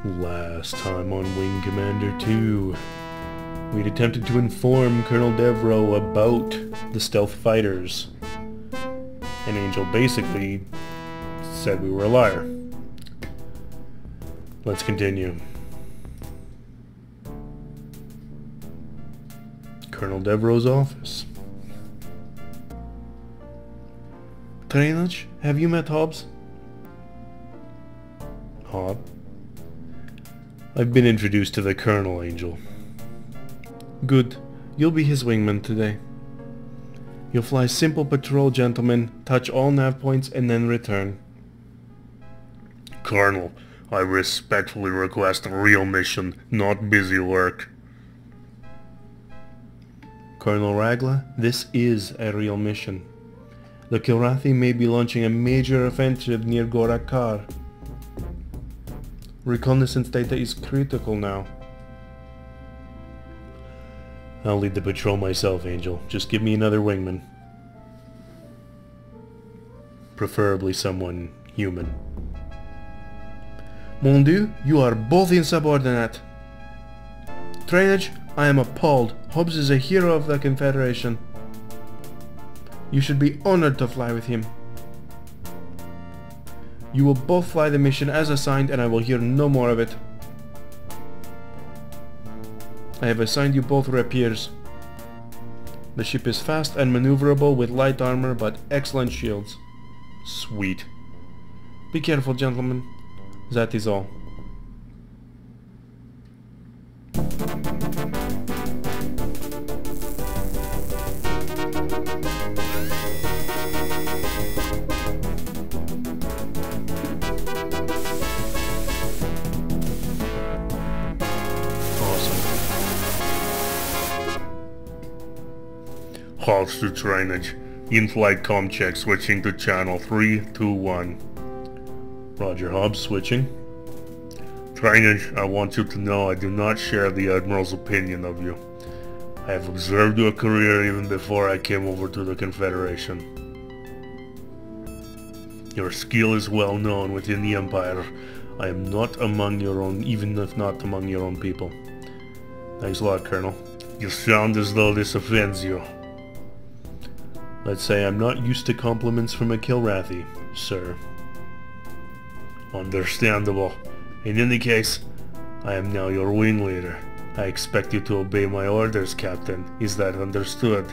Last time on Wing Commander 2, we'd attempted to inform Colonel Devereaux about the stealth fighters. And Angel basically said we were a liar. Let's continue. Colonel Devereaux's office. Trainage, have you met Hobbs? Hobb? I've been introduced to the Colonel, Angel. Good. You'll be his wingman today. You'll fly simple patrol, gentlemen, touch all nav points, and then return. Colonel, I respectfully request a real mission, not busy work. Colonel Ragla, this is a real mission. The Kilrathi may be launching a major offensive near Gorakhar. Reconnaissance data is critical now. I'll lead the patrol myself, Angel. Just give me another wingman. Preferably someone human. Mon Dieu, you are both insubordinate. Trainage, I am appalled. Hobbs is a hero of the Confederation. You should be honored to fly with him. You will both fly the mission as assigned, and I will hear no more of it. I have assigned you both rapiers. The ship is fast and maneuverable with light armor, but excellent shields. Sweet. Be careful, gentlemen. That is all. Halt to trainage. In-flight comm check switching to channel 321. Roger, Hobbs, switching. Trainage, I want you to know I do not share the Admiral's opinion of you. I have observed your career even before I came over to the Confederation. Your skill is well known within the Empire. I am not among your own, even if not among your own people. Thanks a lot, Colonel. You sound as though this offends you. Let's say I'm not used to compliments from a Kilrathi, sir. Understandable. In any case, I am now your wing leader. I expect you to obey my orders, Captain. Is that understood?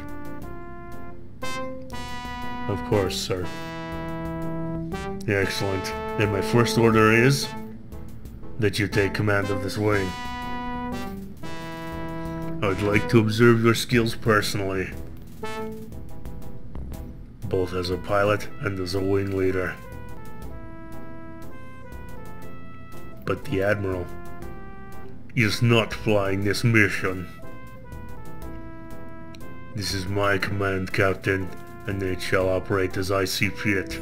Of course, sir. Excellent. Then my first order is that you take command of this wing. I'd like to observe your skills personally, both as a pilot and as a wing leader. But the Admiral is not flying this mission. This is my command, Captain, and it shall operate as I see fit.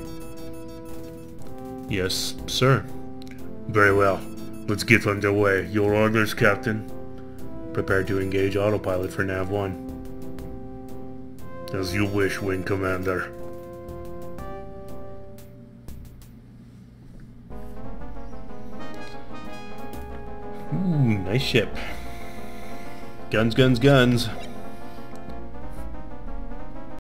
Yes, sir. Very well. Let's get underway. Your orders, Captain? Prepare to engage autopilot for Nav 1. As you wish, Wing Commander. Ooh, nice ship. Guns, guns, guns.